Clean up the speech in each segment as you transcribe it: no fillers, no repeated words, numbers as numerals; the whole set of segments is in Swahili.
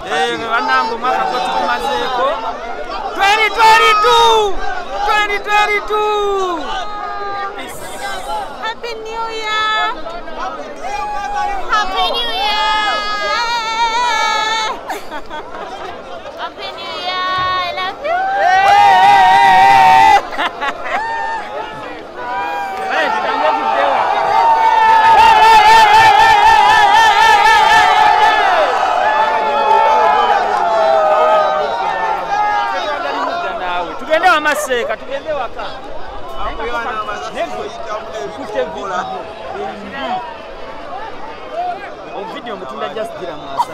Banangu mwaka kwa tukumazeko 2022 2022. Happy New Year. Happy New Year. Happy New Year. I love you. Tugende amaseka tugende waka video mutunda just gira mwasa.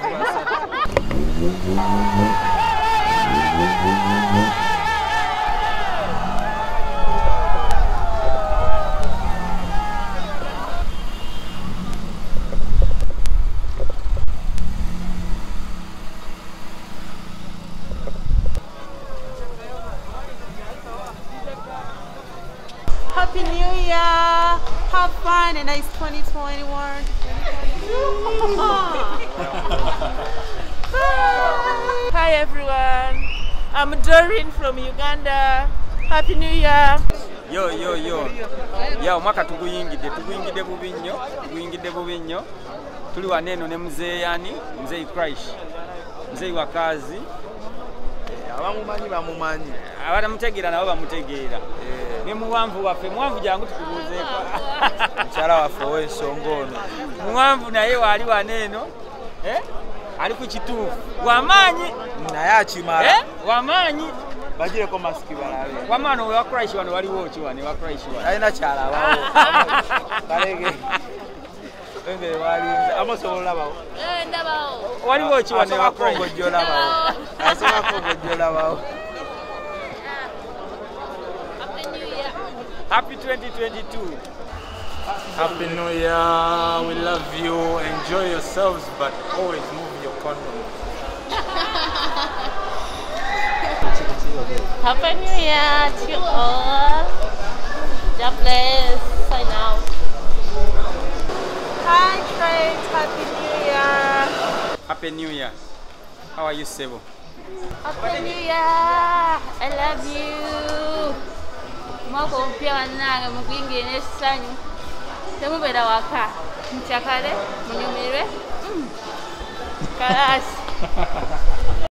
Happy New Year. Have fun and nice 2021. Hi everyone. I'm Doreen from Uganda. Happy New Year. Yo. Ya mwaka tuguyingide bubinyo. Tuli waneno ne mzee yani, mzee Christ. Mzee wa kazi. Abamumanyi bamumanyi. Abatamutegeera nabo bamutegeera. Ne muwanvu waffe, muwanvu jangu tukubuzeeko. Mchala waffe w'ensongono. Muwanvu naye wali waneeno. Ali ku kituufu. Wamaanyi. Naye akimala. Wamaanyi. Bagireko masiki balabe. Wamaano wa Christ wano waliwo ki wane wa Christ wano. Alina kyalabawo. Kalege. Enge walinze amosobola bawo. Ndabawo. Waliwo ki wane wa Christ. Kongojola bawo. Asoma kongojola bawo. Happy New Year. Happy 2022. Happy New Year. We love you. Enjoy yourselves, but always move your condom. Happy New Year to all. God bless. Sign out. Hi friends, Happy New Year. Happy New Year. How are you, Sebo? Happy New Year. I love you. Mwaka mpya wananga mugwingi nesanyu. Temubera waka. Mchakale, munyumirwe. Kalasi.